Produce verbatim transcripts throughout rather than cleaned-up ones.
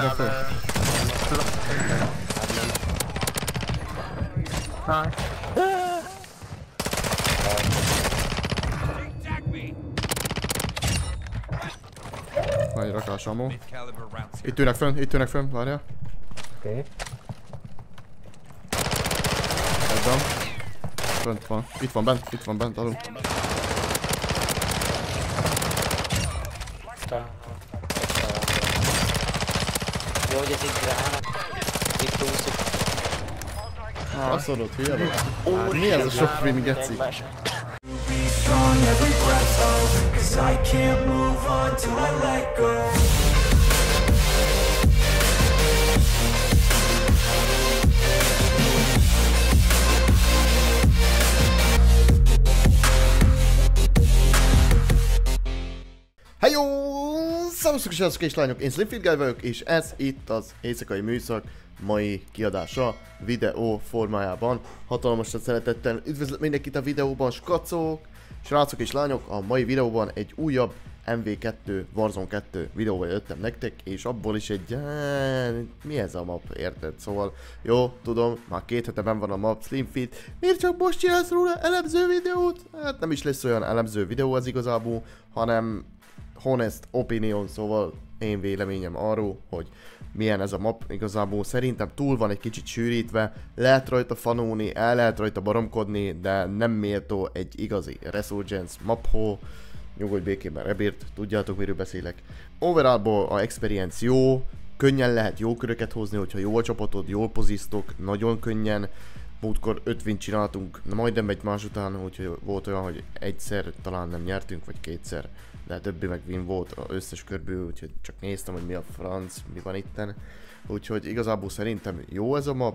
Ide föl. Van egy rakás ammo. Itt ülnek fönn, itt ülnek fönn, várjál. Oké. Eddem. Fönt van. Itt van bent, itt van bent, alul. Jó, hogy ez egy gránat. Itt úszik. Azt mondod, hülye vagy? Mi ez a sok film geci? Hejó! Szevasztok srácok és lányok, én Slimfit Guy vagyok, és ez itt az éjszakai műszak mai kiadása videó formájában. Hatalmasat szeretettel üdvözlök mindenkit a videóban, skacok, srácok és lányok. A mai videóban egy újabb em vé kettő Warzone kettő videóval jöttem nektek, és abból is egy... mi ez a map, érted? Szóval jó, tudom, már két hete benn van a map, Slimfit. Miért csak most csinálsz róla elemző videót? Hát nem is lesz olyan elemző videó az igazából, hanem honest opinion, szóval én véleményem arról, hogy milyen ez a map. Igazából szerintem túl van egy kicsit sűrítve, lehet rajta fanulni, el lehet rajta baromkodni, de nem méltó egy igazi Resurgence maphoz. Nyugodj békében, Rebirth, tudjátok miről beszélek. Overallból a experience jó, könnyen lehet jó köröket hozni, hogyha jó a csapatod, jól pozíztok, nagyon könnyen. Múltkor öt win csináltunk, majdnem egy más után, úgyhogy volt olyan, hogy egyszer talán nem nyertünk, vagy kétszer, de többi meg win volt az összes körből, úgyhogy csak néztem, hogy mi a franc, mi van itten. Úgyhogy igazából szerintem jó ez a map,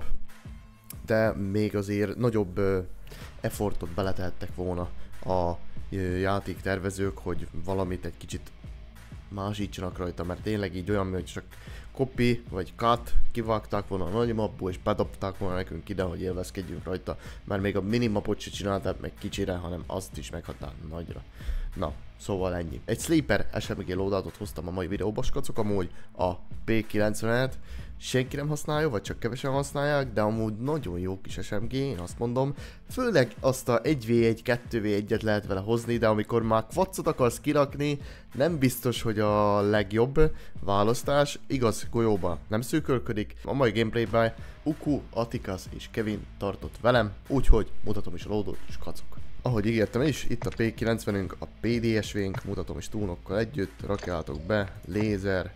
de még azért nagyobb uh, effortot beletehettek volna a uh, játéktervezők, hogy valamit egy kicsit másítsanak rajta, mert tényleg így olyan, hogy csak copy vagy cut kivágták volna a nagy mapból és bedobták volna nekünk ide, hogy élvezkedjünk rajta, mert még a minimapot se csinálták meg kicsire, hanem azt is meghatták nagyra. Na, szóval ennyi. Egy Sleeper es em gé loadoutot hoztam a mai videóba, skacok, amúgy a P kilencvenet senki nem használja, vagy csak kevesen használják, de amúgy nagyon jó kis es em gé, én azt mondom. Főleg azt a egy vé egy, kettő vé egyet lehet vele hozni, de amikor már quadzot akarsz kirakni, nem biztos, hogy a legjobb választás. Igaz, golyóba nem szűkölködik. A mai gameplayben Uku, Atikas és Kevin tartott velem, úgyhogy mutatom is a loadot, skacok. Ahogy ígértem is, itt a P kilencvenünk, a pé dé es vénk, mutatom is túnokkal együtt, rakjátok be, lézer,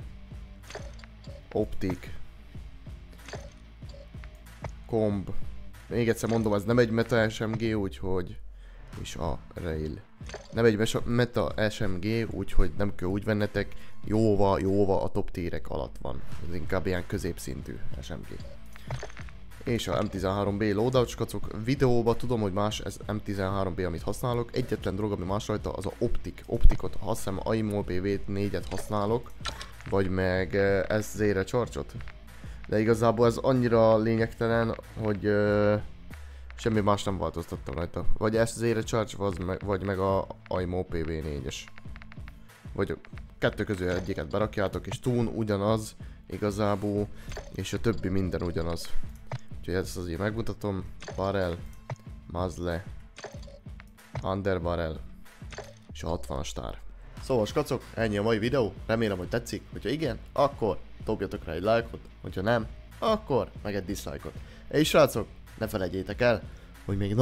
optik, komb. Még egyszer mondom, ez nem egy meta es em gé, úgyhogy... és a rail. Nem egy meta es em gé, úgyhogy nem kell úgy vennetek, jóval, jóval a top térek alatt van. Ez inkább ilyen középszintű es em gé. És a em tizenhárom bé loadout, skacok. Videóban tudom, hogy más ez em tizenhárom bé, amit használok. Egyetlen dolog, ami más rajta, az a optik. Optikot, azt hiszem á i em o pé vé négyet használok, vagy meg es zé-re charge-ot. De igazából ez annyira lényegtelen, hogy uh, semmi más nem változtattam rajta. Vagy es zé-re charge, vagy meg a á i em o pé vé négyes. Vagy kettő közül egyiket berakjátok, és tune ugyanaz igazából, és a többi minden ugyanaz. Úgyhogy ezt azért megmutatom. Barrel, muzzle, under barrel, és a hatvanas tár. Szóval skacok, ennyi a mai videó, remélem, hogy tetszik. Hogyha igen, akkor dobjatok rá egy lájkot, hogyha nem, akkor meg egy dislike-ot. És srácok, ne felejtjétek el, hogy még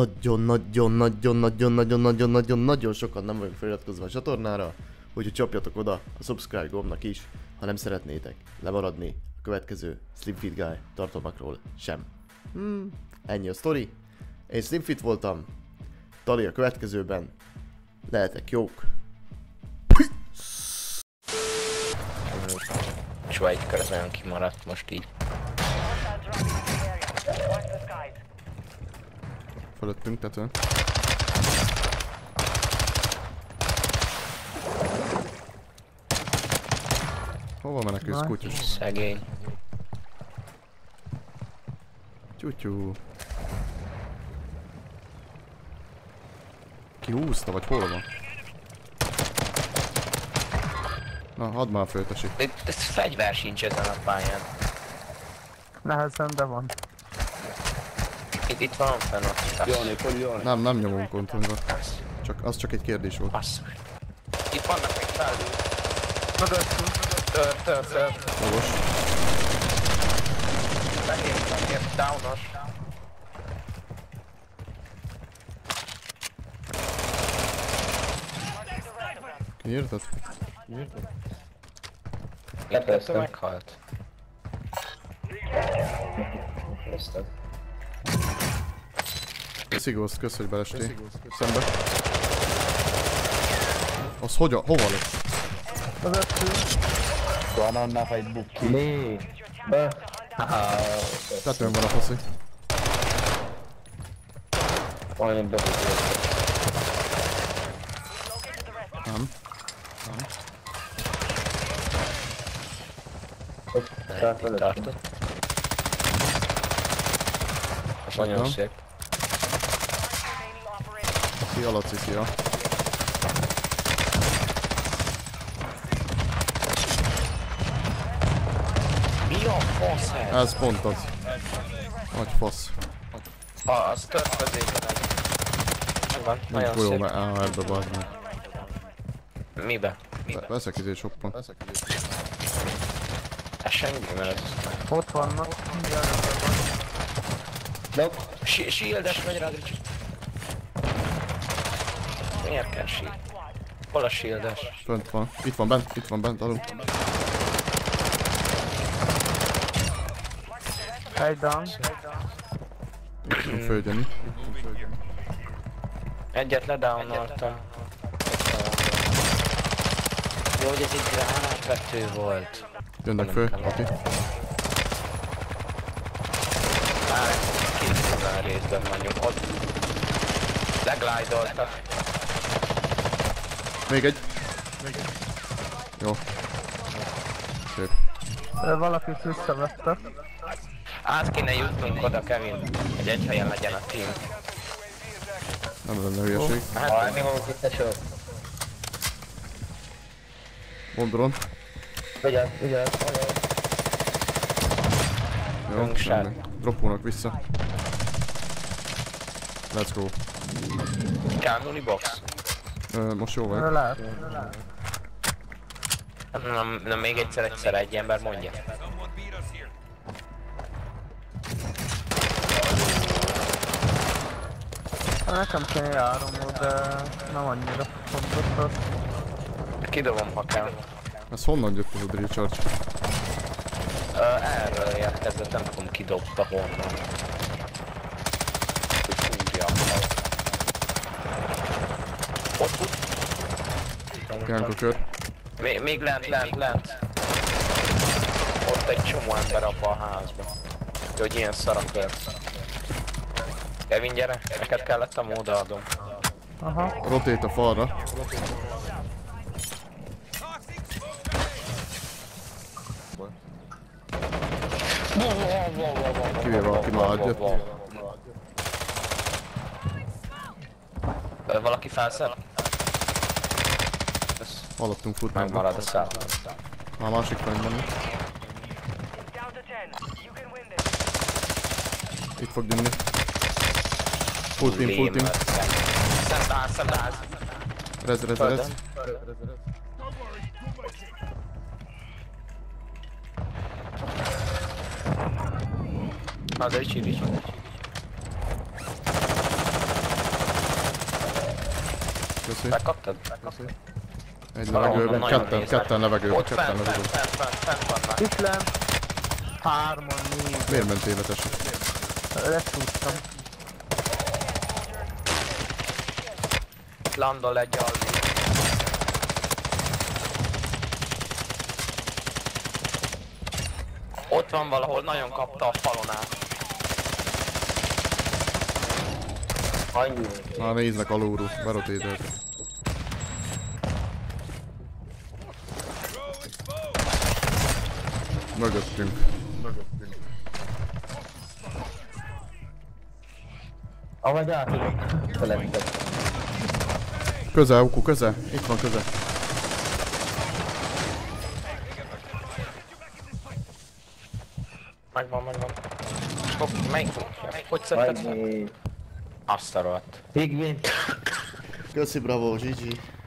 nagyon-nagyon-nagyon-nagyon-nagyon-nagyon-nagyon-nagyon sokan nem vagyunk feliratkozva a csatornára, úgyhogy csapjatok oda a subscribe gombnak is, ha nem szeretnétek lemaradni a következő Slimfit Guy tartalmakról sem. Hmm, ennyi a sztori. Én Slimfit voltam, Tali a következőben, lehetek jók. Schweizer az olyan kimaradt most így. Fölöttünk tetőn. Hova menekülsz, kutyus? Szegény. Tyutyú. Ki húzta, vagy hol van? Na, hadd már föl, tessék. Itt, itt fegyver sincs ezen a pályán. Nehezen, de van. Itt, itt van fenn ott. Jani, hogy Jani? Nem, nem nyomunk kontrollra. Csak, az csak egy kérdés volt. Basszus. Itt vannak még felül. Mögöttünk. Tör, tör, tör. Jogos. Fehér, fehér, downos. Kiírtad? Itt kettő meghalt. Köszi Ghost, kösz, hogy belestél. Szembe. Az hogy a... hova lesz? Mögöttünk. Van annak egy bukki. Mi? Be? Tetőn van a faszi. Olyan bebukott. Nem. Tartott. Nagyon szép. Szia Laci, szia. Mi a fasz ez? Ez pont az. Nagy fasz. Ha, az tört középen. Van, Nincs nagyon golyó, szép. mert áll ebbe bazd meg. Mibe? Mibe? Veszek izé soppon. Ez senki, mert ez... Ott vannak. Si- Shieldes vagy rád, Ricsi? Miért kell shield? Hol a shieldes? Fönt van. Itt van bent, itt van bent, alul. Egy down. Itt van földjeni. Egyet ledownoltam. Jó, hogy ez egy gránátvető volt. Jönnek föl, Pati. Már kétszáz részben vagyunk, ott leglide-oltak. Még egy. Jó. Szép. Ö, Valakit visszavette. Át kéne jutnunk oda, Kevin, hogy egy helyen legyen a team. Nem lenne hülyeség. Hát, mi van itt a sor? Mondron. Vigyázz, vigyázz, Jó, Önksát. mennek. Droppolnak vissza. Let's go. Kánuli box. Ö, most jó Ö, vagy. Lehet. Nem, nem, még egyszer, egyszer egy ember mondja. Nekem kéne járomó, de nem annyira fontos. Kidobom, ha kell. Ez honnan jött ez a drill charge? Ö, erről érkezett, nem tudom kidobta honnan. Hogy fúrja. Ott, ott. Jánk a kör. Még, még lent, lent, lent. Ott egy csomó ember abba a házba. De hogy ilyen szar a kör. Kevin, gyere, neked kellett a mód, adom. Aha. Rotate a falra. Kivéve aki már átjött. Ö, Valaki felszed? Haladtunk futni. Megmarad a szál. Már másik felén vannak. Itt fog jönni. Full team, full team. Szembeállsz, szembeállsz. Rez, rez, rez. Az Ricsi, Ricsi. Köszi. Megkaptad? Egy Valahonnan levegőben, nagyon ketten, néznek. ketten levegőben, Ott ketten fent, fent, levegőben. fent, fent, fent vannak. Itt lent. Hárman, négy. Miért ment életes? Leszúztam. Landol egy alvi. Ott van valahol, nagyon kapta a falon át. Annyi. Már néznek alulról, berotételtek. Mögöttünk. Avagy át, felejtett. Közel, Uku, közel. Itt van közel. Megvan, megvan. Hopp, melyik? Hogy szedted? Vagy... Azt a rohadt. Pigvin. Köszi, bravo, gé gé.